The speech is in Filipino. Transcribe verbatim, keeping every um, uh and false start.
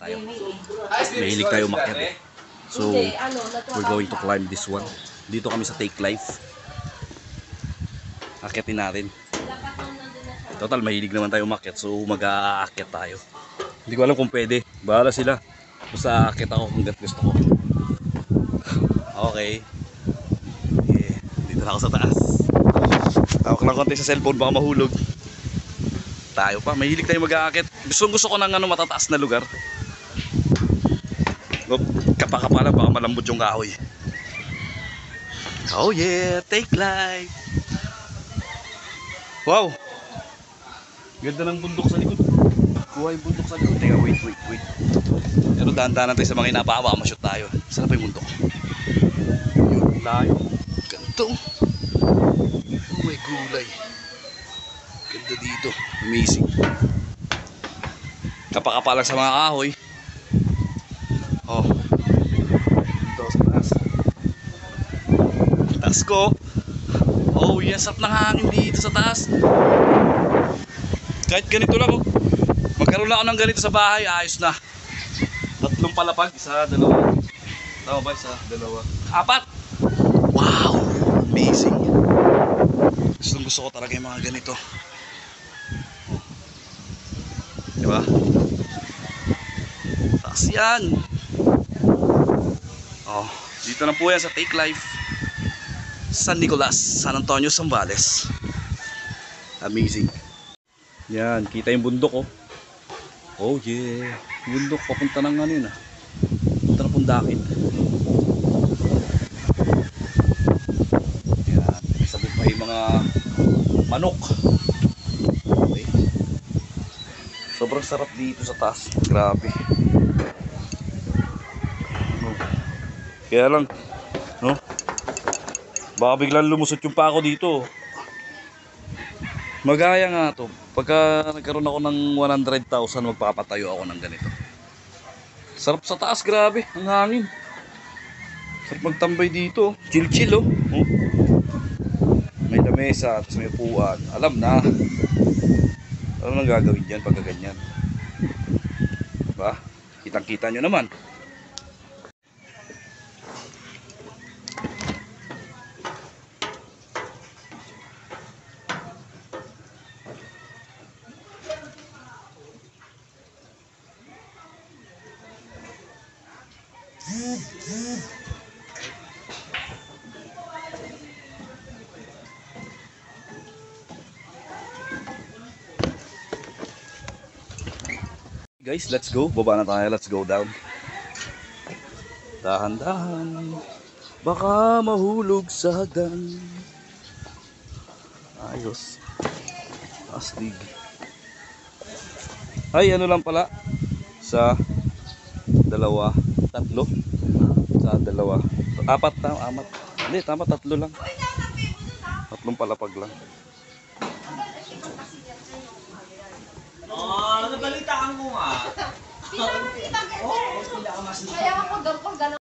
tayo. Mahilig tayo umakyat eh. So, we're going to climb this one. Dito kami sa Take Life. Akyatin natin. Total, mahilig naman tayo umakyat. So, mag-aakyat tayo. Hindi ko alam kung pwede. Bahala sila. Basta aakyat ako hanggat gusto ko. Okay. Yeah. Dito na ako sa taas. Tawag lang konti sa cellphone, baka mahulog. Tayo pa, mahilig tayo mag-aakyat. Gusto, gusto ko ng ano, matataas na lugar. Kapakapala, baka malambot yung kahoy. Oh yeah, Take Life. Wow, ganda ng bundok sa likod. Kuha yung bundok sa likod. Teka, wait, wait, wait. Pero dahan-dahan tayo sa mga inapawa, ma-shoot tayo. Saan pa yung bundok? Yun, layo. Ganito. Oh my gulay. Ganda dito. Amazing. Kapakapalang sa mga kahoy. Oh. Dito sa taas. Taas ko. Oh yes, sarap ng hangin dito sa taas. Kahit ganito lang oh. Magkaroon lang ako ng ganito sa bahay, ayos na. Tatlong palapag, isa, dalawa. Tama ba? Isa, dalawa. Apat! Wow! Amazing. Gusto, gusto ko talaga yung mga ganito. Diba? Taas yan. Oh, dito na po yan sa Take Life. San Nicolas, San Antonio, Zambales. Amazing. Yan, kita yung bundok oh. Oh yeah. Bundok papunta ng ano yun ah. Punta na Pundakit. Yan, sabit pa yung mga manok. Okay. Sobrang sarap dito sa taas. Grabe. Oh. Kaya lang, no? Baka biglang lumusot yung pako dito. Magaya nga to. Pagka nagkaroon ako ng one hundred thousand, magpapatayo ako ng ganito. Sarap sa taas, grabe. Ang hangin. Sarap magtambay dito. Chill chill oh. Oh. May lamesa, tapos may upuan. Alam na. Alam na gagawin dyan pagka ganyan. Diba? Kitang kita nyo naman. Guys, let's go. Baba na tayo. Let's go down. Dahan-dahan. Baka mahulog sa hagdan. Ayos. Astig. Ay, ano lang pala. Sa dalawa. Tatlo. Sa dalawa. Apat na. Amat. Hindi, tama. Tatlo lang. Tatlong palapag lang. Oh, nabalitaan mo nga. Kaya ako gano'n.